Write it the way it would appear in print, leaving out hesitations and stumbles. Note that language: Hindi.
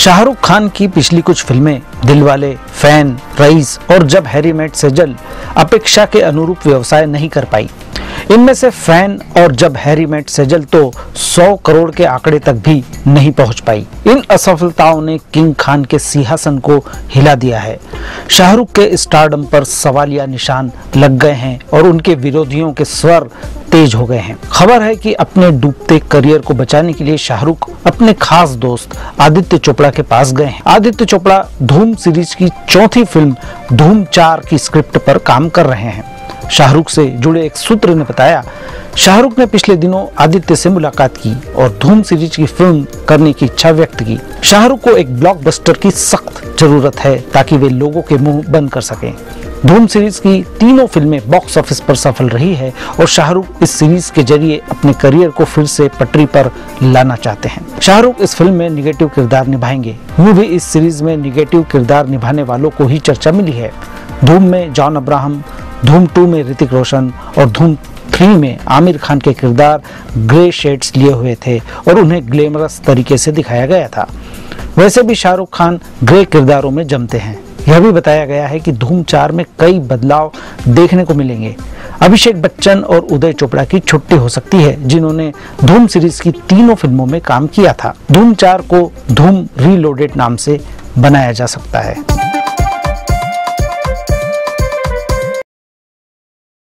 शाहरुख खान की पिछली कुछ फिल्में दिलवाले, फैन, रईस और जब हैरी मेट सेजल अपेक्षा के अनुरूप व्यवसाय नहीं कर पाई। इनमें से फैन और जब हैरी मेट सेजल तो 100 करोड़ के आंकड़े तक भी नहीं पहुंच पाई। इन असफलताओं ने किंग खान के सिंहासन को हिला दिया है। शाहरुख के स्टारडम पर सवालिया निशान लग गए हैं और उनके विरोधियों के स्वर तेज हो गए हैं। खबर है कि अपने डूबते करियर को बचाने के लिए शाहरुख अपने खास दोस्त आदित्य चोपड़ा के पास गए हैं। आदित्य चोपड़ा धूम सीरीज की चौथी फिल्म धूम 4 की स्क्रिप्ट पर काम कर रहे हैं। शाहरुख से जुड़े एक सूत्र ने बताया, शाहरुख ने पिछले दिनों आदित्य से मुलाकात की और धूम सीरीज की फिल्म करने की इच्छा व्यक्त की। शाहरुख को एक ब्लॉकबस्टर की सख्त जरूरत है ताकि वे लोगों के मुंह बंद कर सकें। धूम सीरीज की तीनों फिल्में बॉक्स ऑफिस पर सफल रही है और शाहरुख इस सीरीज के जरिए अपने करियर को फिर से पटरी पर लाना चाहते हैं। शाहरुख इस फिल्म में निगेटिव किरदार निभाएंगे। यूं भी इस सीरीज में निगेटिव किरदार निभाने वालों को ही चर्चा मिली है। धूम में जॉन अब्राहम, धूम 2 में ऋतिक रोशन और धूम 3 में आमिर खान के किरदार ग्रे शेड्स लिए हुए थे और उन्हें ग्लैमरस तरीके से दिखाया गया था। वैसे भी शाहरुख खान ग्रे किरदारों में जमते हैं। यह भी बताया गया है कि धूम 4 में कई बदलाव देखने को मिलेंगे। अभिषेक बच्चन और उदय चोपड़ा की छुट्टी हो सकती है, जिन्होंने धूम सीरीज की तीनों फिल्मों में काम किया था। धूम 4 को धूम रीलोडेड नाम से बनाया जा सकता है।